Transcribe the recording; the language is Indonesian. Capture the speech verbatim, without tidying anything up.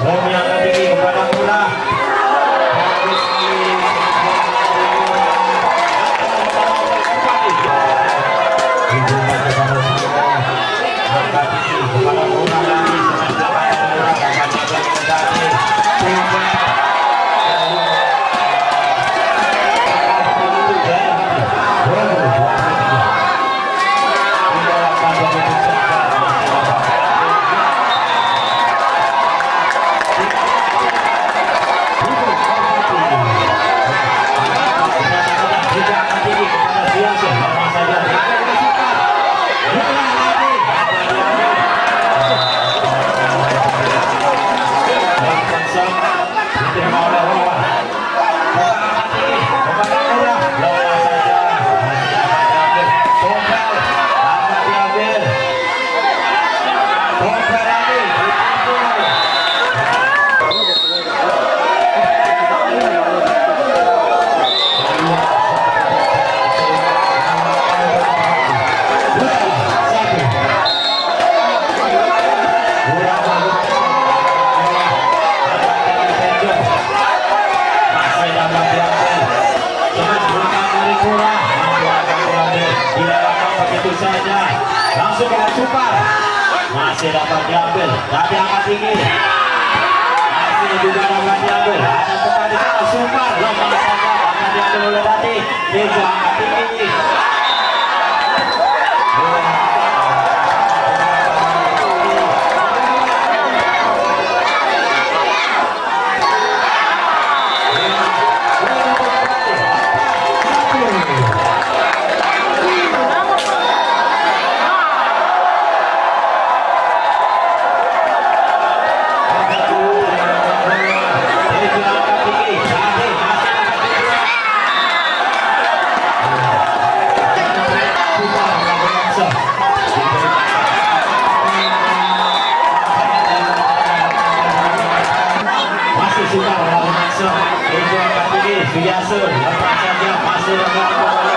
Bom yang tinggi kepada Murah. Langsung dengan Supar masih dapat diambil, tapi angkat tinggi masih juga dapat diambil. Ada kembali ke Supar, lemah saja akan diambil oleh Dati. Tejo angkat tinggi. Biasa lepas saja masih dapat